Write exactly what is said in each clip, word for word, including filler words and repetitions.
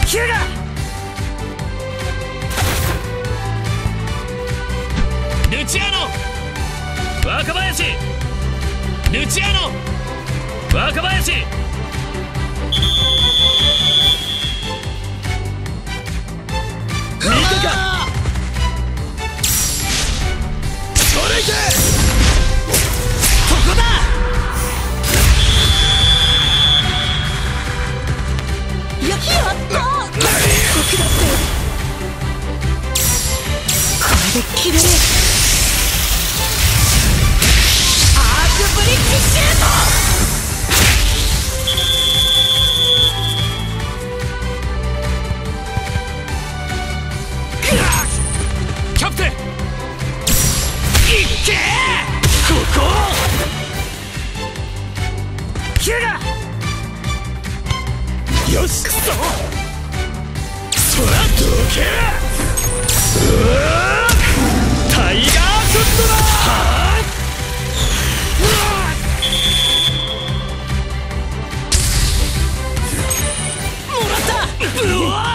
ヒュガルチアーノ若林ルチアーノ若林見たかそれいけここだややった僕だってこれで決めるアークブリッジシュートキャプテンいっけここヒュガよしくそそらどけうわタイガーショットだはあもらったうわ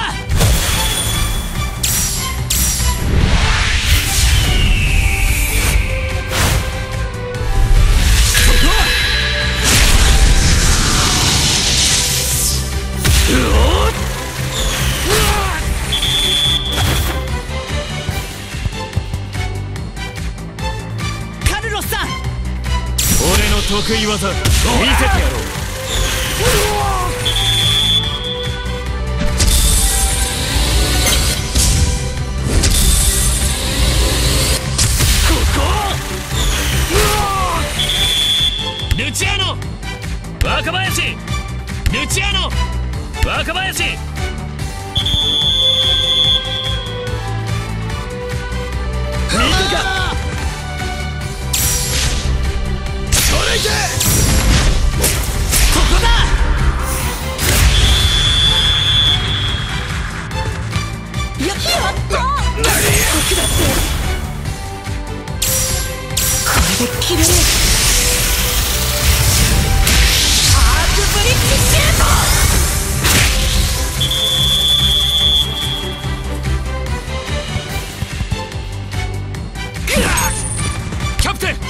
得意技見せてやろうここルチアーノ若林ルチアーノ若林見たかここだややった僕だってこれで決めるアークブリッジシュートキャプテンいっ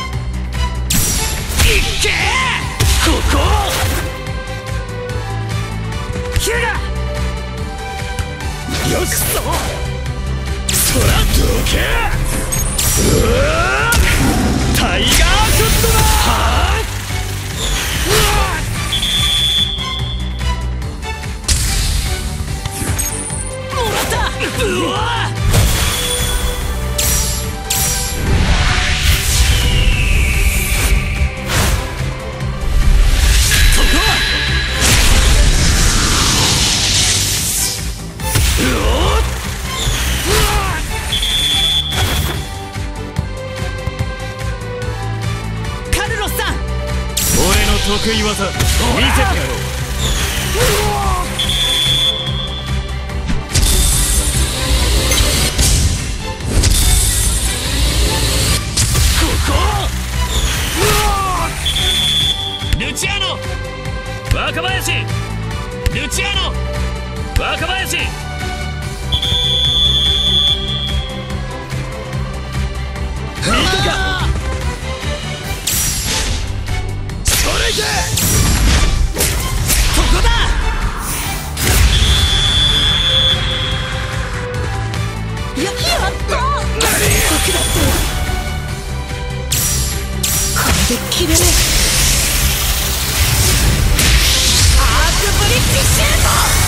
けここヒュガよしそそらどけうわタイガーショットだはあもらったうわ得意技見せてやろうここルチアーノ若林ルチアーノ若林見たかここだややった僕だってこれで決めるアークブリッジシュート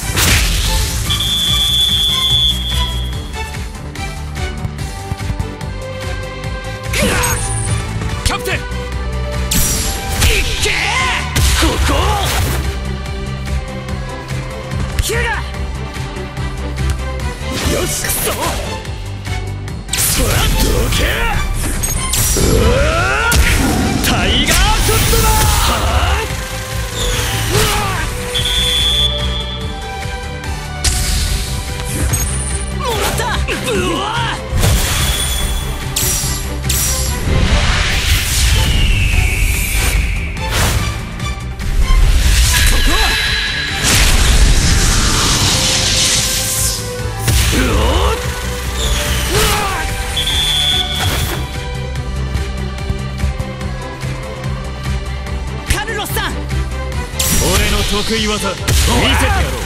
キャプテンここヒュガよしくそそらどけうわタイガーショットだはあもらったうわここ得意技見せてやろう。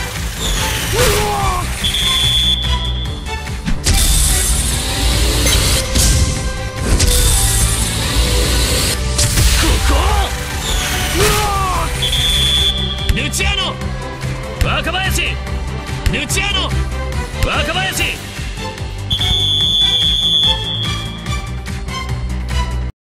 ルチアーノ若林ルチアーノ若林